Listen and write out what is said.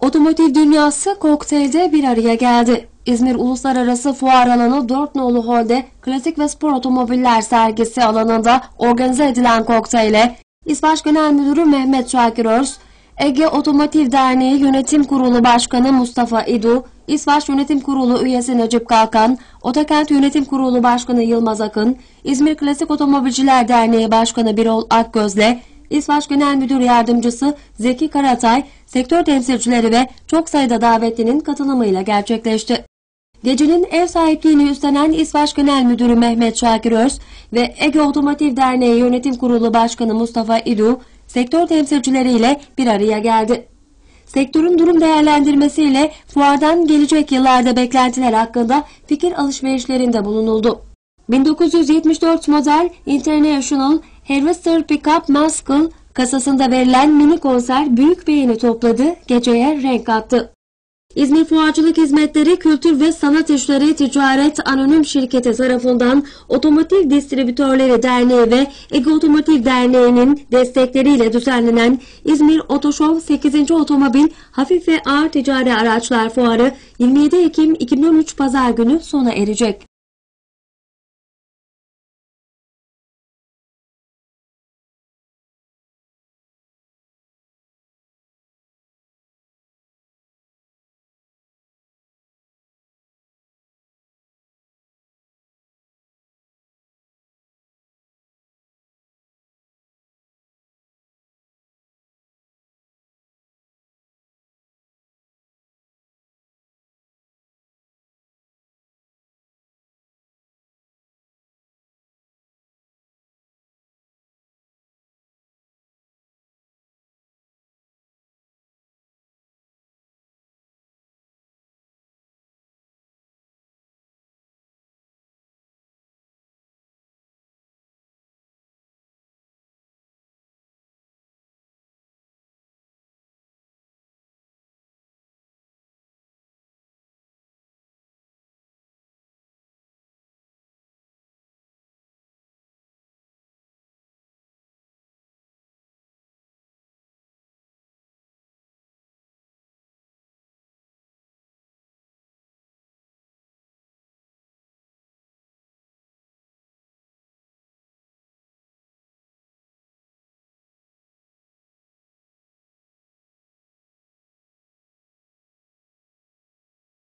Otomotiv dünyası kokteylde bir araya geldi. İzmir Uluslararası Fuar Alanı 4 nolu holde klasik ve spor otomobiller sergisi alanında organize edilen kokteyle İSVAŞ Genel Müdürü Mehmet Şakir Öz, Ege Otomotiv Derneği Yönetim Kurulu Başkanı Mustafa İdu, İSVAŞ Yönetim Kurulu üyesi Necip Kalkan, Otokent Yönetim Kurulu Başkanı Yılmaz Akın, İzmir Klasik Otomobilciler Derneği Başkanı Birol Akgöz'le İSVAŞ Genel Müdür Yardımcısı Zeki Karatay, sektör temsilcileri ve çok sayıda davetlinin katılımıyla gerçekleşti. Gecenin ev sahipliğini üstlenen İSVAŞ Genel Müdürü Mehmet Şakir Öz ve Ege Otomotiv Derneği Yönetim Kurulu Başkanı Mustafa İdu, sektör temsilcileriyle bir araya geldi. Sektörün durum değerlendirmesiyle fuardan gelecek yıllarda beklentiler hakkında fikir alışverişlerinde bulunuldu. 1974 model International Harvester Pickup Muscle kasasında verilen mini konser büyük beğeni topladı, geceye renk kattı. İzmir Fuarcılık Hizmetleri Kültür ve Sanat İşleri Ticaret Anonim Şirketi tarafından Otomotiv Distribütörleri Derneği ve Ege Otomotiv Derneği'nin destekleriyle düzenlenen İzmir Otoşov 8. Otomobil Hafif ve Ağır Ticari Araçlar Fuarı 27 Ekim 2013 Pazar günü sona erecek.